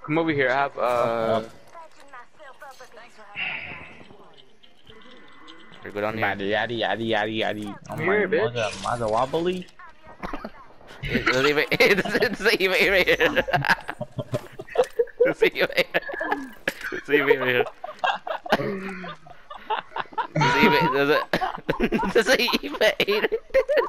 Come over here. I have You're good on here. Yaddy. Oh Come here, bitch. Mozziwobbly. Leave it. It's even here. It's even here. It's even here. It's even. Does it? Does it even?